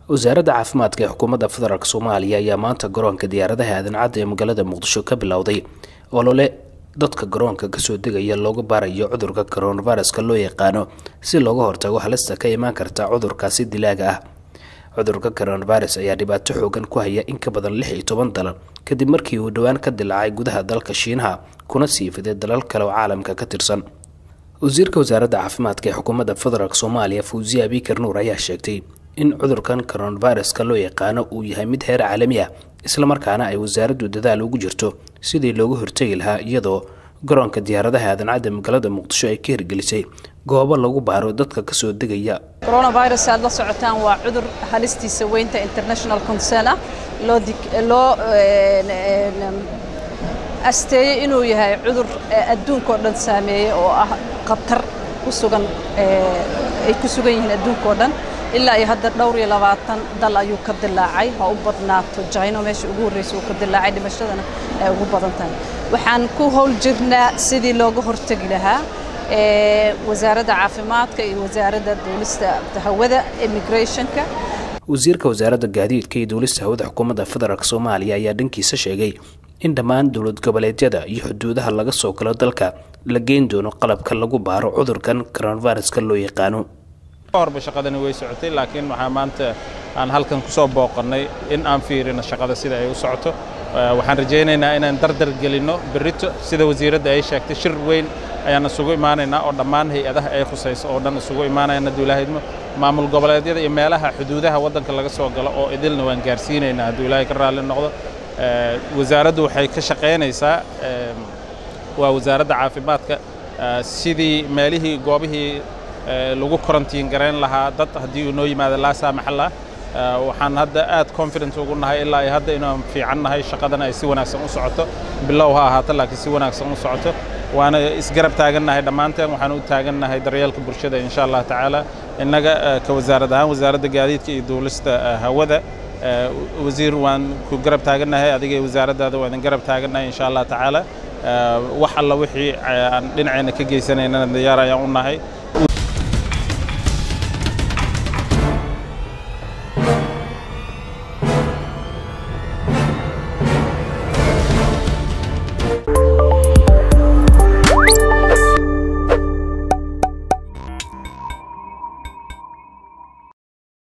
wasaaradda caafimaadka ee xukuumadda federaalk Soomaaliya ayaa maanta garoonka diyaaradaha aadan cad ee magaalada Muqdisho ka bilowday olole dadka garoonka ka soo degaya looga baarayo cudurka coronavirus-ka loo yaqaano si looga hortago halista ka iman karta cudurkaasi dilaaga ah. cudurka coronavirus ayaa dhibaato xoogan ku haya in ka badan 16 dalal kadib markii uu dhawaan ka dilaacay gudaha dalka Shiinaha kuna sii fiday dalal kale oo caalamka ka tirsan. wasiirka wasaaradda caafimaadka ee xukuumadda federaalk Soomaaliya Fawziya Bikar Nuur ayaa sheegtay in cudurkan coronavirus-ka loo yaqaano uu yahay mid heer caalami ah isla markaana ay wasaaraddu dadaal ugu jirto sidii looga hortagi lahaa iyadoo garoonka diyaaradaha aadan cad ee magaalada Muqdisho ay ka hirgelisay goobo lagu baaro dadka ka soo degaya. coronavirus aad la socotaan waa cudur halistiisa weynta international concern ah loo asteeyay inuu yahay cudur adduunka oo dhan saameeyay oo ah khatar ku sugan ay ku sugan yihiin adduunka oo dhan ilaa ay hadda dhowr iyo 20 dal ayuu ka dilaacay ha u badnaato China meesha ugu horeysay uu ka dilaacay dhimashadana ay ugu badan tahay. waxaan ku howl jirnaa sidii looga hortagi lahaa wasaaradda caafimaadka iyo wasaaradda duulista hawada immigrationka. wasiirka wasaaradda gaadiidka iyo duulista hawada xukuumadda federaalk Soomaaliya ayaa dhankiisa sheegay in dhammaan dawlad goboleedyada iyo xuduudaha laga soo galo dalka la geyn doono qalabka lagu baaro cudurkan coronavirus-ka loo yaqaano. horba shaqadani way socotay laakiin waxa maanta aan halkan ku soo booqanay in aan fiirino shaqada sida ay u socoto. waxaan rajaynaynaa inaan dardar gelino berrito sida wasiiradda ay sheegtay shir weyn ayaan isugu imaanaynaa oo dhammaan hay'adaha ay khusayso oo dhan isugu imaanayna duulahaydmo maamul goboleedyada iyo meelaha xuduudaha waddanka laga soo galo oo idilna waan gaarsiinaynaa hadduu ilaahay ka raalli noqdo. wasaaraddu waxay ka shaqaynaysaa waa wasaaradda caafimaadka sidii meelihii goobihii lagu quarantine gareyn lahaa dad haddii uu noo yimaado laa saamaxala. waxaan hadda aad confidence ugu nahay ilaa ay hadda inaan fiican nahay shaqadana ay si wanaagsan u socoto bilow ha ahaato laakiin si wanaagsan u socoto waana isgarab taagannahay dhammaanteen waxaan u taagannahay daryeelka bulshada insha Allah tacaala innaga ka wasaarad ahaan wasaaradda gaadiidka iyo duulista hawada wasiir waan ku garab taagannahay adiga wasaaraddaada waan garab taagannahay insha Allah tacaala wax alla wixii aan dhinacayna ka geysanayna diyaar ayaan u nahay.